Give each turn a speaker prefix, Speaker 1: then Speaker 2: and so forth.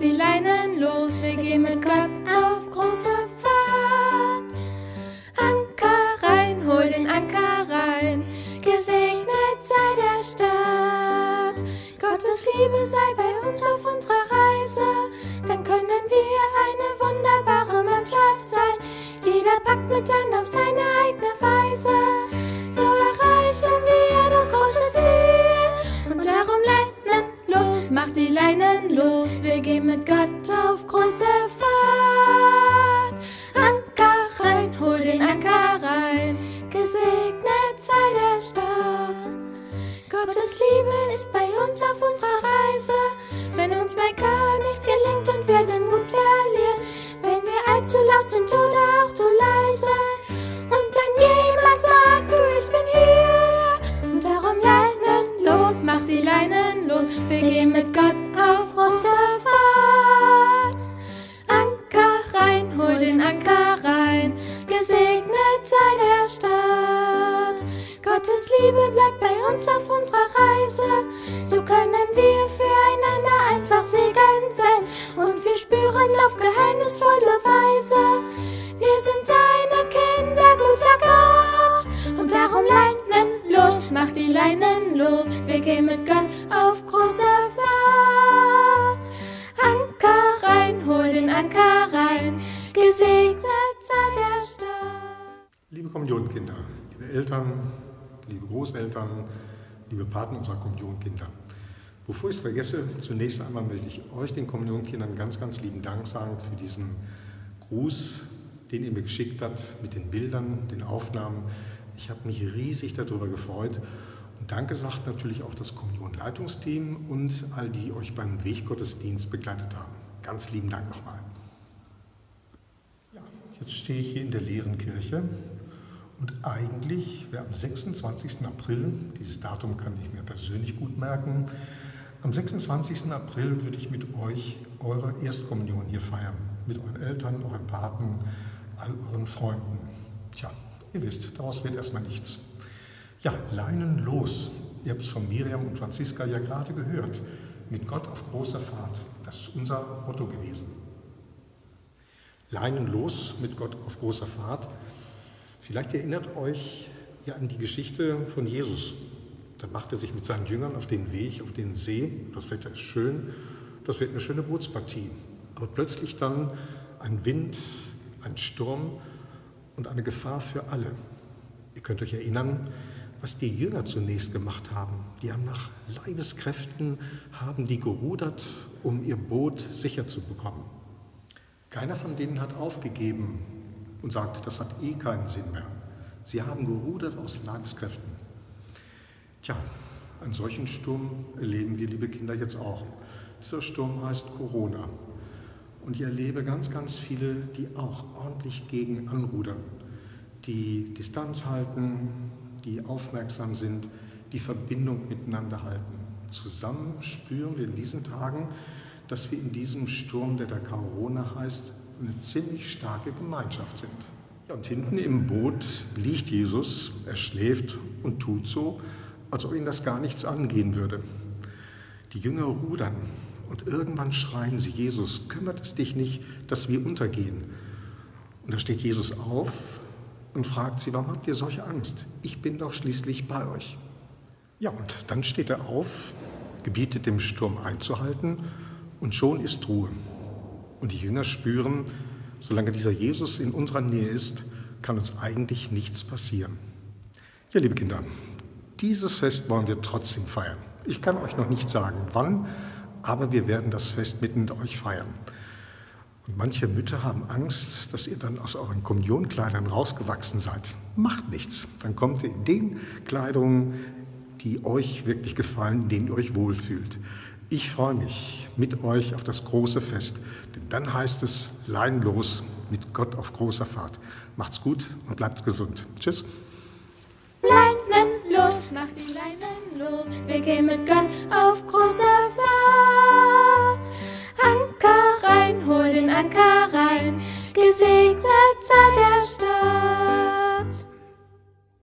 Speaker 1: die Leinen los, wir gehen mit Gott auf große Fahrt. Anker rein, hol den Anker rein, gesegnet sei der Start. Gottes Liebe sei bei uns auf unserer Reise, dann können wir eine wunderbare Mannschaft sein. Jeder packt mit an auf seine eigene Weise, so erreichen wir das große Ziel. Und darum Leinen los, macht die Leinen los, wir gehen mit Gott auf große Fahrt. Anker rein, hol den Anker rein, gesegnet sei der Start. Gottes Liebe ist bei uns auf unserer Reise, wenn uns mal gar nichts gelingt und wir den Mut verlieren, wenn wir allzu laut sind oder auch zu leise, und dann jemand sagt, du, ich bin hier. Und darum Leinen los, mach die Leinen los, wir gehen mit Gott auf große Fahrt. Anker rein, hol den Anker rein, gesegnet sei der Start. Gottes Liebe bleibt bei uns auf unserer Reise, so können wir füreinander einfach Segen sein, und wir spüren auf geheimnisvolle Weise, wir sind deine Kinder, guter Gott. Und darum Leinen los, mach die Leinen los, wir gehen mit Gott auf große Fahrt. Anker rein, hol den Anker rein, gesegnet sei der Start.
Speaker 2: Liebe Kommunionkinder, liebe Eltern, liebe Großeltern, liebe Paten unserer Kommunionkinder. Bevor ich es vergesse, zunächst einmal möchte ich euch, den Kommunionkindern, ganz, ganz lieben Dank sagen für diesen Gruß, den ihr mir geschickt habt, mit den Bildern, den Aufnahmen. Ich habe mich riesig darüber gefreut. Und Danke sagt natürlich auch das Kommunionleitungsteam und all die euch beim Weggottesdienst begleitet haben. Ganz lieben Dank nochmal. Ja, jetzt stehe ich hier in der leeren Kirche. Und eigentlich wäre am 26. April, dieses Datum kann ich mir persönlich gut merken, am 26. April würde ich mit euch eure Erstkommunion hier feiern. Mit euren Eltern, euren Paten, all euren Freunden. Tja, ihr wisst, daraus wird erstmal nichts. Ja, Leinen los. Ihr habt es von Miriam und Franziska ja gerade gehört. Mit Gott auf großer Fahrt. Das ist unser Motto gewesen. Leinen los, mit Gott auf großer Fahrt. Vielleicht erinnert euch ja an die Geschichte von Jesus. Da macht er sich mit seinen Jüngern auf den Weg, auf den See. Das Wetter ist schön, das wird eine schöne Bootspartie. Aber plötzlich dann ein Wind, ein Sturm und eine Gefahr für alle. Ihr könnt euch erinnern, was die Jünger zunächst gemacht haben. Die haben nach Leibeskräften haben die gerudert, um ihr Boot sicher zu bekommen. Keiner von denen hat aufgegeben und sagt, das hat eh keinen Sinn mehr. Sie haben gerudert aus Leibeskräften. Tja, einen solchen Sturm erleben wir, liebe Kinder, jetzt auch. Dieser Sturm heißt Corona. Und ich erlebe ganz, ganz viele, die auch ordentlich gegen anrudern, die Distanz halten, die aufmerksam sind, die Verbindung miteinander halten. Zusammen spüren wir in diesen Tagen, dass wir in diesem Sturm, der da Corona heißt, eine ziemlich starke Gemeinschaft sind. Ja, und hinten im Boot liegt Jesus, er schläft und tut so, als ob ihn das gar nichts angehen würde. Die Jünger rudern und irgendwann schreien sie, Jesus, kümmert es dich nicht, dass wir untergehen? Und da steht Jesus auf und fragt sie, warum habt ihr solche Angst? Ich bin doch schließlich bei euch. Ja, und dann steht er auf, gebietet dem Sturm einzuhalten und schon ist Ruhe. Und die Jünger spüren, solange dieser Jesus in unserer Nähe ist, kann uns eigentlich nichts passieren. Ja, liebe Kinder, dieses Fest wollen wir trotzdem feiern. Ich kann euch noch nicht sagen, wann, aber wir werden das Fest mitten mit euch feiern. Und manche Mütter haben Angst, dass ihr dann aus euren Kommunionkleidern rausgewachsen seid. Macht nichts. Dann kommt ihr in den Kleidungen, die euch wirklich gefallen, in denen ihr euch wohlfühlt. Ich freue mich mit euch auf das große Fest, denn dann heißt es, Leinen los, mit Gott auf großer Fahrt. Macht's gut und bleibt gesund. Tschüss.
Speaker 1: Leinen los, mach die Leinen los, wir gehen mit Gott auf große Fahrt. Anker rein, hol den Anker rein, gesegnet sei der Start.